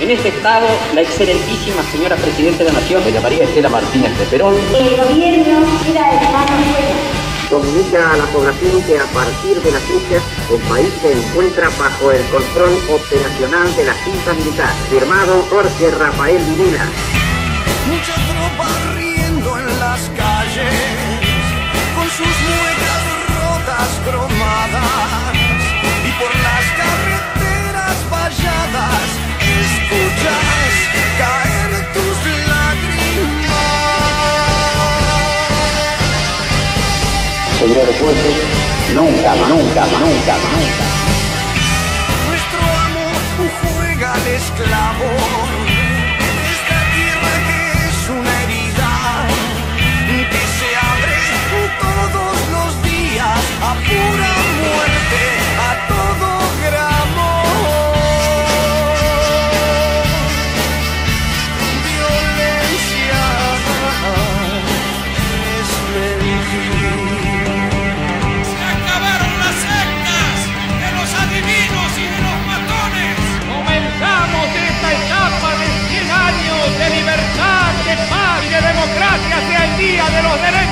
En este estado, la excelentísima señora Presidenta de la Nación, doña María Estela Martínez de Perón, el gobierno queda de manos fuera. Comunica a la población que a partir de las fechas el país se encuentra bajo el control operacional de la Junta Militar. Firmado Jorge Rafael Videla. Mucha tropa riendo en las calles, con sus muecas rotas cromadas, y por las carreteras valladas escuchas caer tus lágrimas. señores jueces, nunca más. Nuestro amo juega al esclavo. Esta tierra que es una herida que se abre todos los días a pura muerte, a todo gramo. Violencia es mentir. Se acabaron las sectas de los adivinos y de los matones. Comenzamos esta etapa de 100 años de libertad, de paz y de democracia hacia el día de los derechos.